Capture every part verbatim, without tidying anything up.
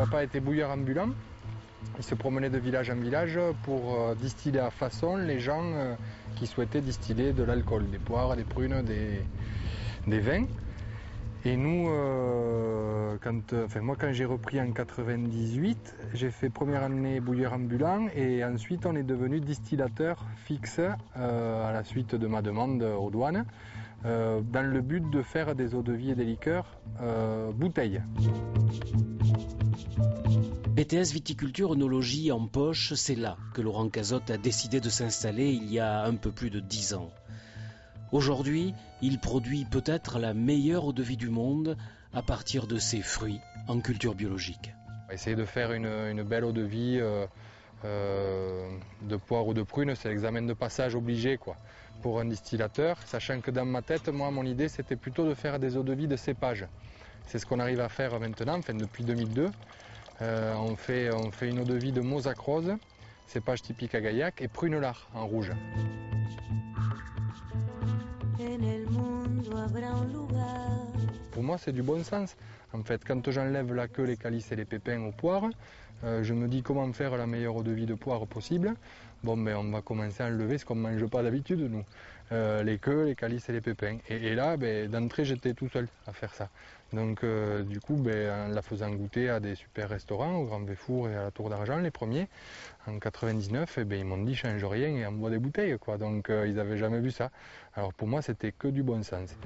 papa était bouilleur ambulant. Il se promenait de village en village pour euh, distiller à façon les gens euh, qui souhaitaient distiller de l'alcool, des poires, des prunes, des, des vins. Et nous, euh, quand, enfin, moi quand j'ai repris en quatre-vingt-dix-huit, j'ai fait première année bouilleur ambulant et ensuite on est devenu distillateur fixe euh, à la suite de ma demande aux douanes euh, dans le but de faire des eaux-de-vie et des liqueurs euh, bouteilles. B T S Viticulture Œnologie en poche, c'est là que Laurent Cazotte a décidé de s'installer il y a un peu plus de dix ans. Aujourd'hui, il produit peut-être la meilleure eau-de-vie du monde à partir de ses fruits en culture biologique. On va essayer de faire une, une belle eau-de-vie euh, euh, de poire ou de prune, c'est l'examen de passage obligé quoi, pour un distillateur, sachant que dans ma tête, moi, mon idée, c'était plutôt de faire des eaux-de-vie de cépage. C'est ce qu'on arrive à faire maintenant, enfin depuis deux mille deux. Euh, on, fait, on fait une eau-de-vie de Mosaic rose, cépage typique à Gaillac, et prunelard en rouge. Pour moi, c'est du bon sens. En fait, quand j'enlève la queue, les calices et les pépins aux poires, euh, je me dis comment faire la meilleure eau-de-vie de poire possible. Bon, ben, on va commencer à enlever ce qu'on ne mange pas d'habitude, nous. Euh, les queues, les calices et les pépins. Et, et là, ben, d'entrée, j'étais tout seul à faire ça. Donc, euh, du coup, ben, en la faisant goûter à des super restaurants, au Grand Véfour et à la Tour d'Argent, les premiers, en quatre-vingt-dix-neuf, eh ben, ils m'ont dit change rien et envoie des bouteilles, quoi. Donc, euh, ils n'avaient jamais vu ça. Alors, pour moi, c'était que du bon sens.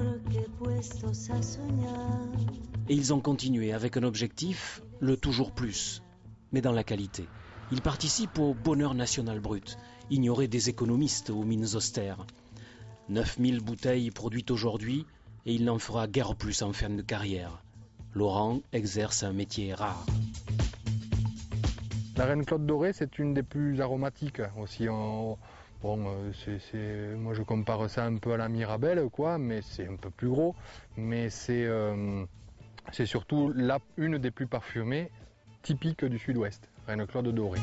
Et ils ont continué avec un objectif, le toujours plus, mais dans la qualité. Ils participent au bonheur national brut, ignoré des économistes aux mines austères. neuf mille bouteilles produites aujourd'hui, et il n'en fera guère plus en fin de carrière. Laurent exerce un métier rare. La reine Claude dorée, c'est une des plus aromatiques aussi. En... Bon, euh, c'est, c'est... moi je compare ça un peu à la Mirabelle, quoi, mais c'est un peu plus gros. Mais c'est, euh... c'est surtout la... une des plus parfumées typiques du sud-ouest, reine Claude dorée.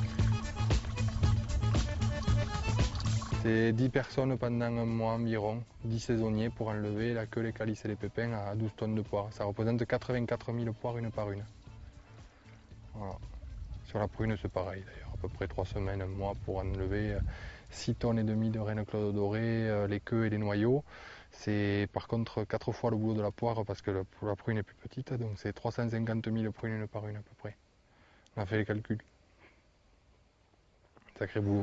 C'est dix personnes pendant un mois environ, dix saisonniers pour enlever la queue, les calices et les pépins à douze tonnes de poire. Ça représente quatre-vingt-quatre mille poires une par une. Voilà. Sur la prune, c'est pareil d'ailleurs, à peu près trois semaines, un mois pour enlever six tonnes et demie de reine Claude dorée, les queues et les noyaux. C'est par contre quatre fois le boulot de la poire parce que la prune est plus petite, donc c'est trois cent cinquante mille prunes une par une à peu près. On a fait les calculs. Sacré boulot.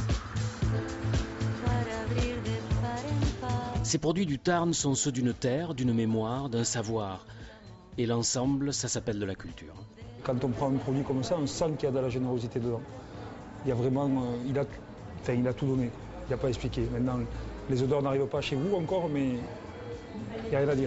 Ces produits du Tarn sont ceux d'une terre, d'une mémoire, d'un savoir. Et l'ensemble, ça s'appelle de la culture. Quand on prend un produit comme ça, on sent qu'il y a de la générosité dedans. Il y a vraiment, euh, il a, enfin, il a tout donné. Il n'y a pas à expliquer. Maintenant, les odeurs n'arrivent pas chez vous encore, mais il n'y a rien à dire.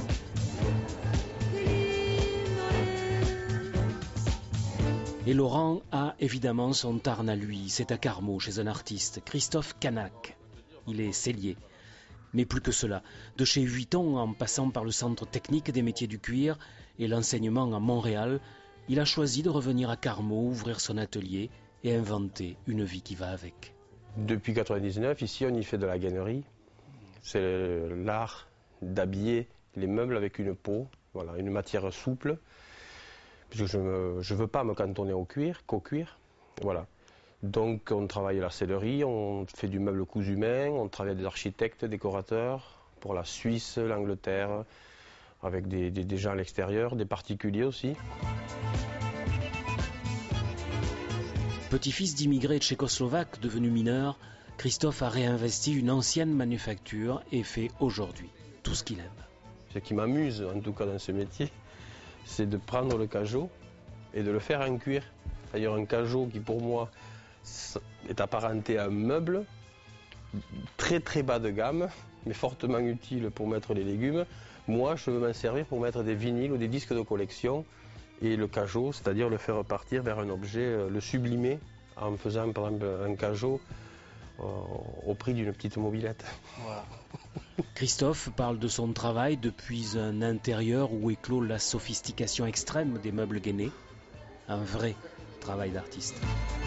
Et Laurent a évidemment son Tarn à lui. C'est à Carmaux, chez un artiste, Christophe Canac. Il est sellier. Mais plus que cela, de chez Vuitton en passant par le centre technique des métiers du cuir et l'enseignement à Montréal, il a choisi de revenir à Carmaux, ouvrir son atelier et inventer une vie qui va avec. Depuis mille neuf cent quatre-vingt-dix-neuf, ici on y fait de la gannerie. C'est l'art d'habiller les meubles avec une peau, voilà, une matière souple. Puisque je ne veux pas me cantonner au cuir, qu'au cuir. Voilà. Donc on travaille la sellerie, on fait du meuble cousu main, on travaille des architectes, décorateurs, pour la Suisse, l'Angleterre, avec des, des, des gens à l'extérieur, des particuliers aussi. Petit-fils d'immigrés tchécoslovaques devenus mineurs, Christophe a réinvesti une ancienne manufacture et fait aujourd'hui tout ce qu'il aime. Ce qui m'amuse, en tout cas dans ce métier, c'est de prendre le cajot et de le faire en cuir. C'est-à-dire un cajot qui pour moi est apparenté à un meuble très très bas de gamme, mais fortement utile pour mettre les légumes. Moi, je veux m'en servir pour mettre des vinyles ou des disques de collection. Et le cajot, c'est-à-dire le faire partir vers un objet, le sublimer, en faisant par exemple un cajot euh, au prix d'une petite mobilette. Voilà. Christophe parle de son travail depuis un intérieur où éclot la sophistication extrême des meubles gainés. Un vrai travail d'artiste.